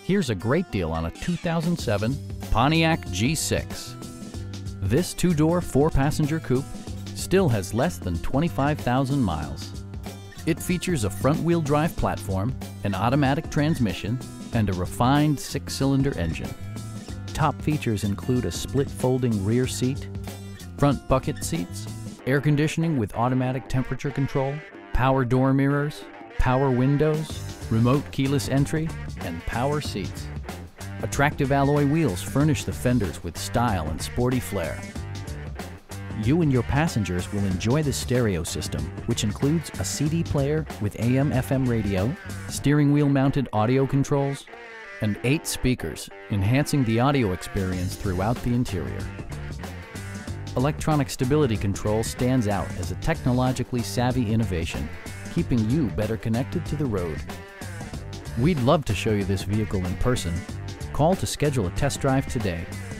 Here's a great deal on a 2007 Pontiac G6. This two-door, four-passenger coupe still has less than 25,000 miles. It features a front-wheel drive platform, an automatic transmission, and a refined six-cylinder engine. Top features include a split folding rear seat, front bucket seats, air conditioning with automatic temperature control, power door mirrors, power windows, remote keyless entry, and power seats. Attractive alloy wheels furnish the fenders with style and sporty flair. You and your passengers will enjoy the stereo system, which includes a CD player with AM/FM radio, steering wheel mounted audio controls, and 8 speakers, enhancing the audio experience throughout the interior. Electronic stability control stands out as a technologically savvy innovation, keeping you better connected to the road. We'd love to show you this vehicle in person. Call to schedule a test drive today.